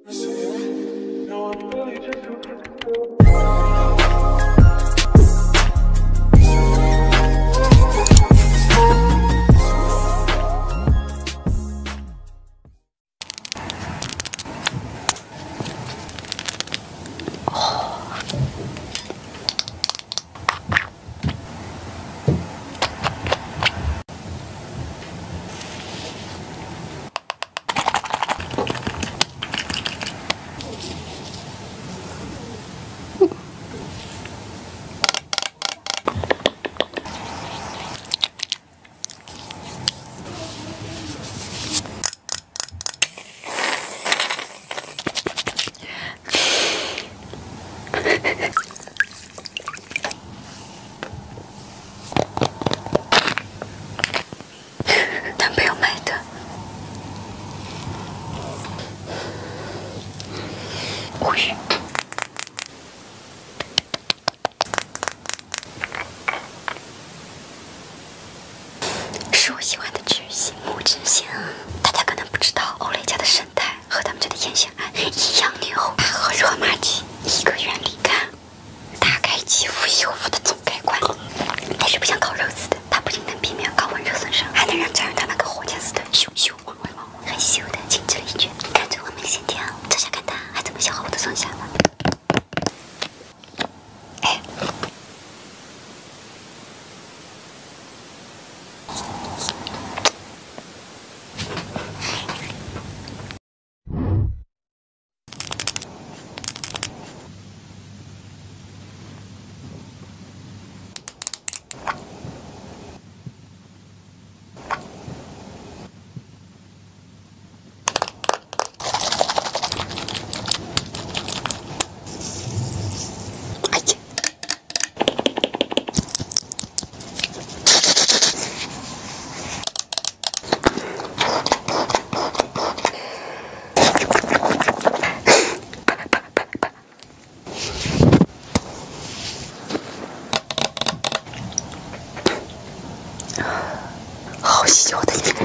男朋友买的。无语。是我喜欢的治愈系木质线啊！大家可能不知道，欧蕾家的生态和他们家的眼线案一样牛，它和热玛吉一个原理感，打开肌肤修复的总开关。但是不像烤肉似的，它不仅能避免高温热损伤，还能让家人他们跟火箭似的咻咻往外冒，很秀的精致了一卷。看着我们线条，这下看它还怎么消耗我的双下巴。哎。好小的眼，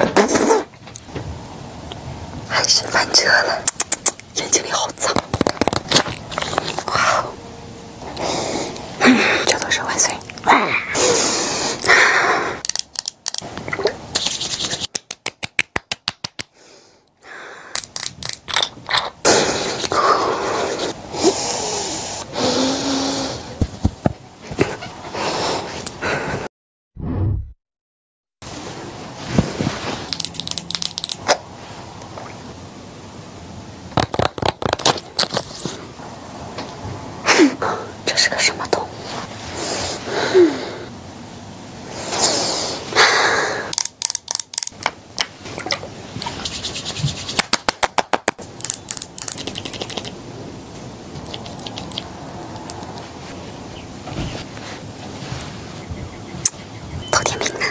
还是翻车了，眼睛里好脏。哇，这都是万岁。这是个什么动物？偷点名呢。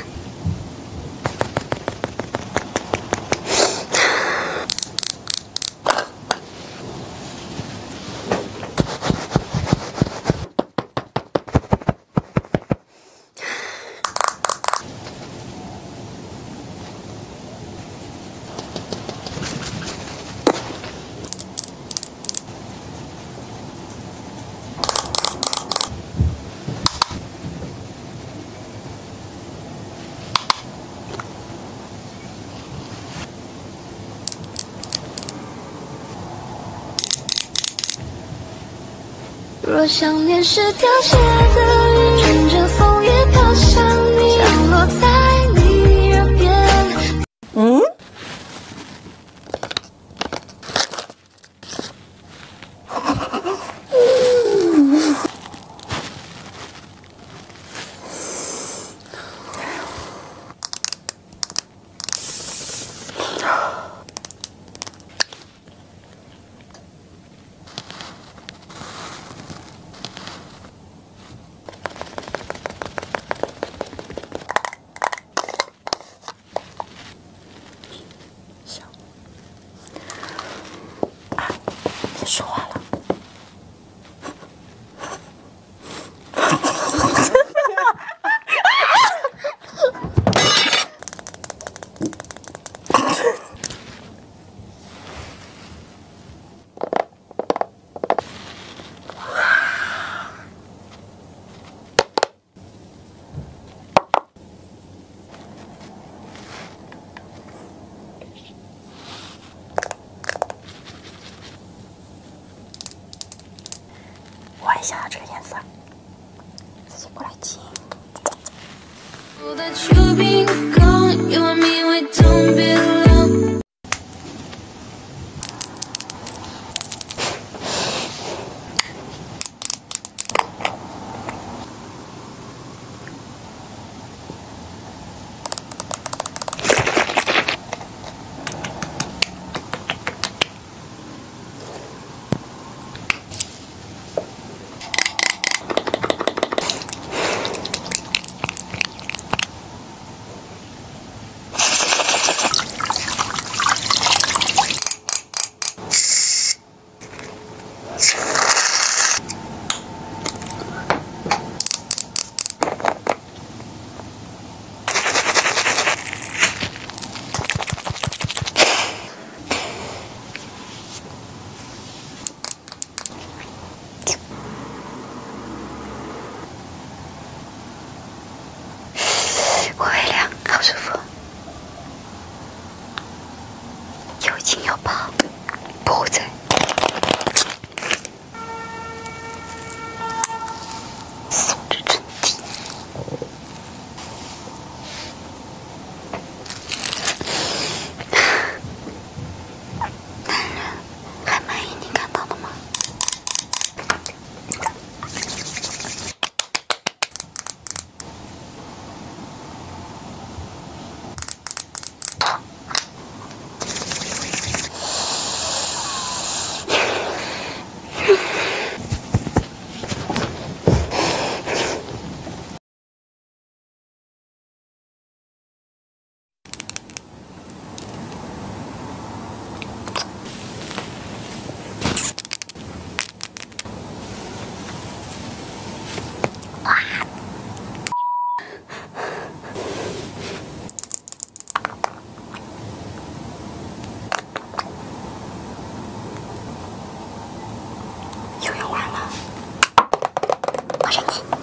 若想念是条鞋子，乘着风也飘向你，降落在你耳边。 说话了。 我也想要这个颜色，自己过来挤。 我微凉，好舒服，有劲有爆，不会醉。素质真低。男人还满意你看到的吗？ 游泳完了，好神奇。